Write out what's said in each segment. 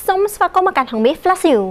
សូមស្វាគមន៍មកកាន់ហងមាស Flash News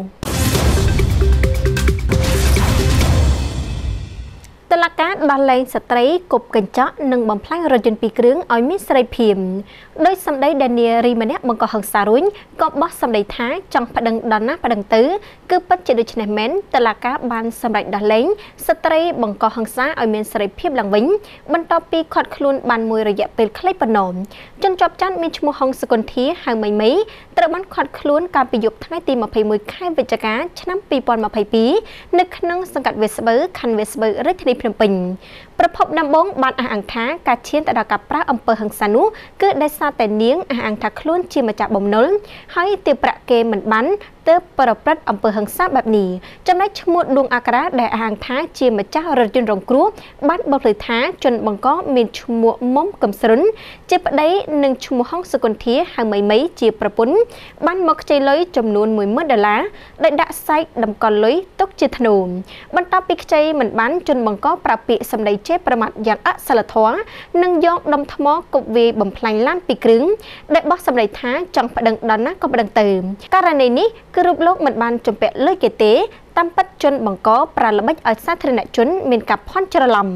តឡាការដោះលែងស្ត្រីគប់កញ្ចក់និងបំផ្លាញរថយន្តពីរគ្រឿងឲ្យមានសេរីភាពដោយសម្ដីដែលនារីម្នាក់បង្កហិង្សារួញក៏បោះសម្ដីថាចង់ប្តឹងដល់ណាប្តឹងទៅគឺពិតជាដូច្នេះមែនតឡាការបានសម្រេចដោះលែងស្ត្រីបង្កហិង្សាឲ្យមានសេរីភាពឡើងវិញបន្ទាប់ពីខាត់ខ្លួនបានមួយរយៈពេលខ្លីប៉ុណ្ណោះជនជាប់ចោទមានឈ្មោះហុងសុគន្ធាហៅមីមីត្រូវបានខាត់ខ្លួនកាលពីយប់ថ្ងៃទី21ខែវិច្ឆិកាឆ្នាំ2022នៅក្នុងសង្កាត់វាស្បូវខណ្ឌវាស្បូវរាជធានីភ្នំពេញប្រភពដំបងបានអះអាងថាការឈានទៅដល់ការប្រើអំពើហិង្សានោះគឺដោយសារតែនាងអះអាងថាខ្លួនជាម្ចាស់បំណុលហើយទារប្រាក់គេមិនបានទើបប្រព្រឹត្តអំពើហិង្សាបែបនេះចំណែកឈ្មោះដួងអាក្រាដែលអះអាងថាជាម្ចាស់រថយន្តរងគ្រោះបានបកស្រាយថាជនបង្កមានឈ្មោះមុំកំស្រុនជាប្តីនិងឈ្មោះហុងសុគន្ធាហៅមីមីជាប្រពន្ធបានមកខ្ចីលុយចំនួន$10,000ដោយដាក់សាច់តម្កល់លុយទុកជាធ្នូបន្ទាប់ពីខ្ចីមិនបានជនបង្កប្រាប់ពាក្យសម្ដីជេរប្រមាថយ៉ាងអសិលធម៌និងយកដុំថ្មគប់វាយបំផ្លាញឡានពីរគ្រឿងដែលបោះសម្ដីថាចង់ប្តឹងដល់ណាក៏ប្តឹងទៅករណីនេះគឺរូបលោកមិនបានជំពាក់លើគេទេតាមពិតជនបង្កប្រាល្បិចឲ្យសាធារណជនមានការភ័ន្តច្រឡំ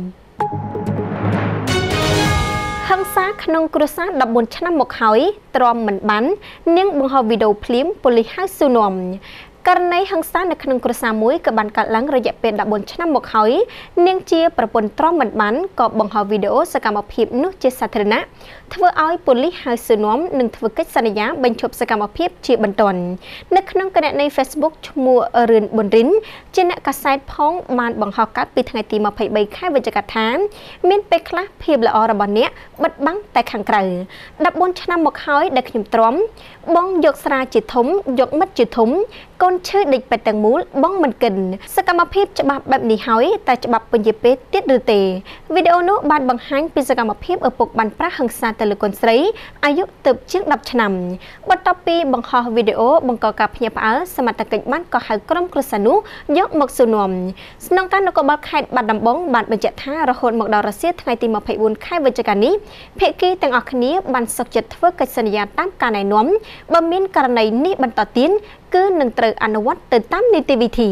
ហិង្សាក្នុងគ្រួសារ14ឆ្នាំមកហើយទ្រាំមិនបាននាងបង្ហោះវីដេអូភ្លាមប៉ូលីសហៅស៊ូនាំករណីហិង្សានៅក្នុងគ្រួសារមួយក៏បានកើតឡើងរយៈពេល14ឆ្នាំមកហើយនាងជាប្រពន្ធទ្រាំមិនបានក៏បង្ហោះវីដេអូសកម្មភាពនោះជាសាធារណៈធ្វើឲ្យប៉ូលីសហៅស៊ូនាំនិងធ្វើកិច្ចសន្យាបញ្ឈប់សកម្មភាពជាបន្ទាន់នៅក្នុងគណនី Facebook ឈ្មោះរឿនប៊ុនរិនជាអ្នកកាសែតផងបានបង្ហោះកាត់ពីថ្ងៃទី23ខែវិច្ឆិកាថាមានពេលខ្លះភាពល្អរបស់អ្នកបិទបាំងតែខាងក្រៅ14ឆ្នាំមកហើយដែលខ្ញុំទ្រាំបងយកស្រាជាធំយកមិត្តជាធំកូនឈឺដេកពេទ្យទាំងមូលបងមិនកិនសកម្មភាពច្បាប់បែបនេះហើយតែច្បាប់ពញាពេទ្យទៀតឬទេវីដេអូនោះបានបង្ហាញពីសកម្មភាពឪពុកបានប្រាស់ហិង្សាទៅលើកូនស្រីអាយុទើបជាង10ឆ្នាំបន្ទាប់ពីបង្ហោះវីដេអូបង្កការភ្ញាក់ផ្អើលសមត្ថកិច្ចបានក៏ហៅក្រុមគ្រួសារនោះយកមកស៊ូនាំស្នងការនគរបាលខេត្តបាត់ដំបងបានបញ្ជាក់ថារហូតមកដល់រសៀលថ្ងៃទី24ខែវិច្ឆិកានេះភាគីទាំងអស់គ្នាបានសុខចិត្តធ្វើកិច្ចសន្យាតាមការណែនាំបើមានករណីនេះបន្តទៀតគឺនឹងត្រូវអនុវត្តទៅតាមនីតិវិធី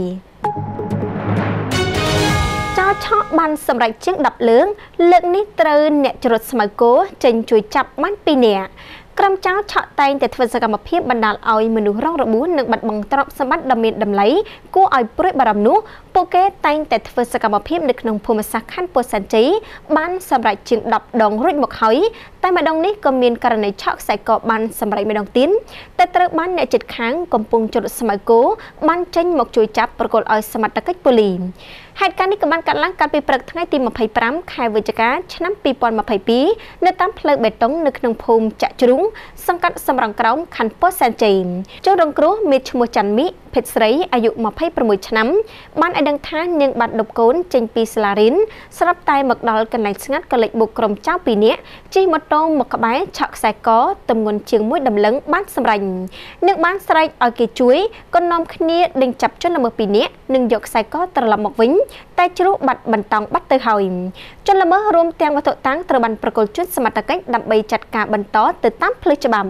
ចោរឆក់បានសម្រេចជាង10លើកលើកនេះត្រូវអ្នកច្រូតស្មៅគោចេញជួយចាប់បាន2នាក់ក្រុមចោរឆក់តែងតែធ្វើសកម្មភាពបណ្ដាលឲ្យមនុស្សរងរបួសនិងបាត់បង់ទ្រព្យសម្បត្តិដ៏មានតម្លៃគួរឲ្យព្រួយបារម្ភនោះពួកគេតែងតែធ្វើសកម្មភាពនៅក្នុងភូមិសាស្ត្រខណ្ឌពោធិ៍សែនជ័យបានសម្រេចជាង10ដងរួចមកហើយតែម្ដងនេះក៏មានករណីឆក់ខ្សែកបានសម្រេចម្ដងទៀតតែត្រូវបានអ្នកជិតខាងកំពុងច្រូតស្មៅគោបានចេញមកជួយចាប់ប្រកល់ឲ្យសមត្ថកិច្ចប៉ូលីសហេតុការណ៍នេះក៏បានកើតឡើងកាលពីព្រឹកថ្ងៃទី25ខែវិច្ឆិកាឆ្នាំ2022នៅតាមផ្លូវបេតុងនៅក្នុងភូមិចាក់ជ្រុងសង្កាត់សំរងក្រោមខណ្ឌពោធិ៍សែនជ័យជនរងគ្រោះមានឈ្មោះច័ន្ទមីភេទស្រីអាយុ26ឆ្នាំបានឲ្យដឹងថានាងបានដប់កូនចេញពីសាលារៀនស្រាប់តែមកដល់កន្លែងស្ងាត់ក៏លេចបុកក្រុមចៅ2នាក់ជិះម៉ូតូមកក្បែរឆក់ខ្សែកទម្ងន់ជាង1តម្លឹងបានសម្រេចនាងបានស្រែកឲ្យគេជួយក៏នាំគ្នាដេញចាប់ជនល្មើស2នាក់និងយកខ្សែកត្រឡប់មកវិញតែជ្រុះបាត់បន្តង់បាត់ទៅហើយជនល្មើសរួមទាំងវត្ថុតាំងត្រូវបានប្រកល់ជូនសមត្ថកិច្ចដើម្បីចាត់ការបន្តទៅតាមផ្លូវច្បាប់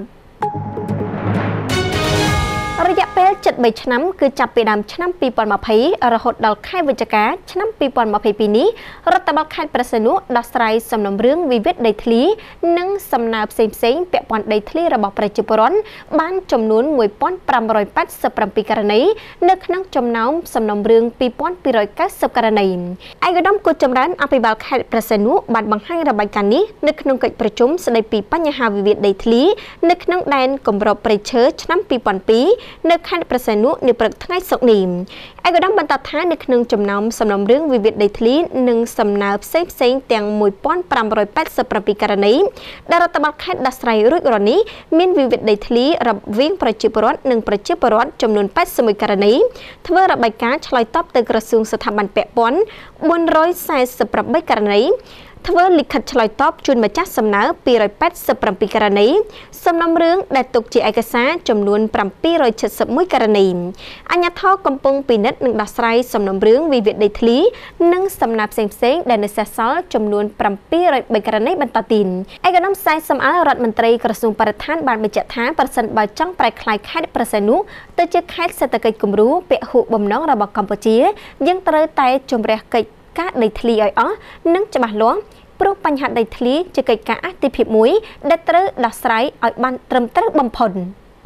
រយៈពេល73ឆ្នាំគឺចាប់ពីដើមឆ្នាំ2020រហូតដល់ខែវិច្ឆិកាឆ្នាំ2022នេះរដ្ឋបាលខេត្តព្រះសីហនុដោះស្រាយសំណុំរឿងវិវាទដីធ្លីនិងសំណើផ្សេងៗពាក់ព័ន្ធដីធ្លីរបស់ប្រជាពលរដ្ឋបានចំនួន1587ករណីនៅក្នុងចំណោមសំណុំរឿង2290ករណីឯកឧត្តមគូចម្រើនអភិបាលខេត្តព្រះសីហនុបានបង្ហាញរបាយការណ៍នេះនៅក្នុងកិច្ចប្រជុំស្ដីពីបញ្ហាវិវាទដីធ្លីនៅក្នុងដែនគម្របព្រៃឈើឆ្នាំ2002នៅខេត្តព្រះសីហនុនៅព្រឹកថ្ងៃសុក្រនេះឯកឧត្តមបន្តថានៅក្នុងចំណោមសំណុំរឿងវិវាទដីធ្លីនិងសំណើផ្សេងទាំង1587ករណីដែលរដ្ឋបាលខេត្តដោះស្រាយរួចរាល់នេះមានវិវាទដីធ្លីរវាងប្រជាពលរដ្ឋនិងប្រជាពលរដ្ឋចំនួន81ករណីធ្វើរបាយការណ៍ឆ្លើយតបទៅក្រសួងស្ថាប័នពាក់ព័ន្ធ448ករណីធ្វើលិខិតឆ្លើយតបជូនម្ចាស់សំណើ287ករណីសំណុំរឿងដែលទុកជាឯកសារចំនួន771ករណីអាជ្ញាធរកំពុងពិនិត្យនិងដោះស្រាយសំណុំរឿងវិវាទដីធ្លីនិងសំណើផ្សេងៗដែលនៅសេសសល់ចំនួន703ករណីបន្តទៀតឯកឧត្តមសែនសំអាលរដ្ឋមន្ត្រីក្រសួងបរិស្ថានបានបញ្ជាក់ថាប្រសិនបើចង់ប្រែក្លាយខេត្តប្រសិទ្ធនុទៅជាខេត្តសេដ្ឋកិច្ចគំរូពហុបំណងរបស់កម្ពុជាយើងត្រូវតែជំរះកិច្ចការដីធ្លីឲ្យអស់និងច្បាស់លាស់ព្រោះបញ្ហាដីធ្លីជាកិច្ចការអាទិភាពមួយដែលត្រូវដោះស្រាយឲ្យបានត្រឹមត្រូវបំផុត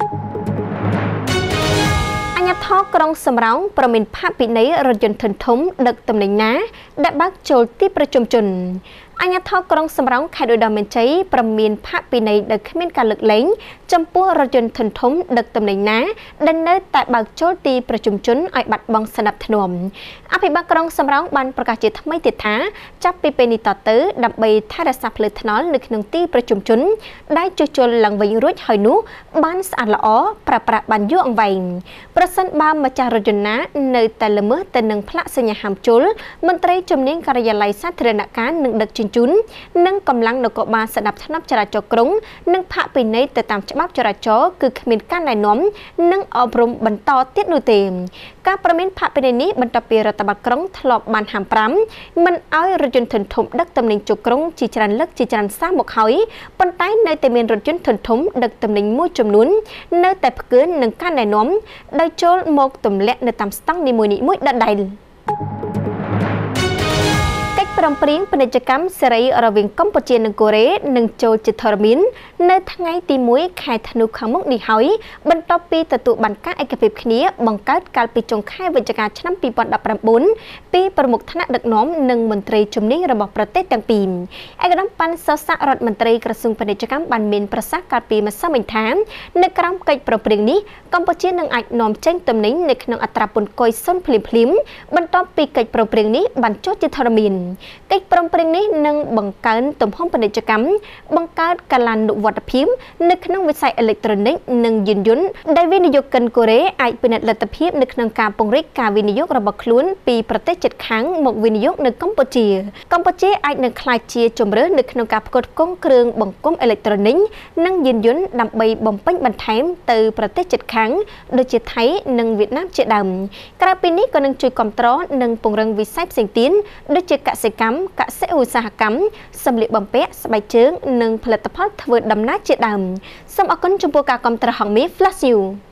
អាជ្ញាធរក្រុងសំរោងប្រមានផាកពិន័យរថយន្តធំដឹកទំនិញណាដែលបើកចូលទីប្រជុំជនអាជ្ញាធរក្រុងសំរោងខេត្តឧត្តរមានជ័យប្រមានផាកពិន័យដោយគ្មានការលើកលែងចំពោះរថយន្តធំដឹកទំនិញណាដែលនៅតែបើកចូលទីប្រជុំជនឲ្យបាត់បង់សណ្ដាប់ធ្នាប់អភិបាលក្រុងសំរោងបានប្រកាសជាថ្មីទៀតថាចាប់ពីពេលនេះតទៅដើម្បីថែរក្សាផ្លូវថ្នល់នៅក្នុងទីប្រជុំជនដែលជួសជុលឡើងវិញរួចហើយនោះបានស្អាតល្អប្រើប្រាស់បានយូរអង្វែងប្រសិនបើម្ចាស់រថយន្តណានៅតែល្មើសទៅនឹងផ្លាកសញ្ញាហាមជុលមន្ត្រីជំនាញការិយាល័យសាធារណការនឹងដឹកជញ្ជូននិងកម្លាំងនគរបាលស្ដាប់ថ្នាក់ចរាចរណ៍ក្រុងនិងផាកពិន័យទៅតាមច្បាប់ចរាចរណ៍គឺគ្មានការណែនាំនិងអប់រំបន្តទៀតនោះទេការប្រមានផាកពិន័យនេះបន្ទាប់ពីរដ្ឋបាលក្រុងធ្លាប់បានហាម5មិនឲ្យរថយន្តធំដឹកទំនិញចូលក្រុងជាច្រើនលើកជាច្រើនសារមកហើយប៉ុន្តែនៅតែមានរថយន្តធំដឹកទំនិញមួយចំនួននៅតែផ្កើនឹងការណែនាំដោយចូលមកទម្លាក់នៅតាមស្តង់នីមួយៗដដែលព្រមព្រៀងពាណិជ្ជកម្មសេរីរវាងកម្ពុជានិងកូរ៉េនឹងចូលជាធរមាននៅថ្ងៃទី1ខែធ្នូខាងមុខនេះហើយបន្ទាប់ពីទទួលបានការឯកភាពគ្នាបង្កើតកាលពីចុងខែវិច្ឆិកាឆ្នាំ2019ពីប្រមុខថ្នាក់ដឹកនាំនិងមន្ត្រីជំនាញរបស់ប្រទេសទាំងពីរឯកឧត្តមប៉ាន់សស័ករដ្ឋមន្ត្រីក្រសួងពាណិជ្ជកម្មបានមានប្រសាសន៍កាលពីម្សិលមិញថានៅក្រោមកិច្ចប្រព្រៀងនេះកម្ពុជានឹងអាចនាំចេញទំនិញនៅក្នុងអត្រាពន្ធគយ0ភ្លាមៗបន្ទាប់ពីកិច្ចប្រព្រៀងនេះបានចុះជាធរមានកិច្ចព្រមព្រៀងនេះនឹងបង្កើនទំហំពាណិជ្ជកម្មបង្កើតកាលានុវត្តភាពនៅក្នុងវិស័យអេឡិចត្រូនិកនិងយានយន្តដែលវិនិយោគិនកូរ៉េអាចពិនិត្យលទ្ធភាពនៅក្នុងការពង្រីកការវិនិយោគរបស់ខ្លួនពីប្រទេសជិតខាងមកវិនិយោគនៅកម្ពុជាអាចនឹងក្លាយជាជម្រើសនៅក្នុងការផ្គត់ផ្គង់គ្រឿងបង្គុំអេឡិចត្រូនិកនិងយានយន្តដើម្បីបំពេញបន្ថែមទៅប្រទេសជិតខាងដូចជាថៃនិងវៀតណាមជាដើមក្រៅពីនេះក៏នឹងជួយគាំទ្រនិងពង្រឹងវិស័យផ្សេងទៀតដូចជាកសិកម្មកសិឧស្សាហកម្មសម្លៀកបំពាក់ស្បែកជើងនិងផលិតផលធ្វើដំណើរជាដើមសូមអរគុណចំពោះការគាំទ្រហងមាស Flash News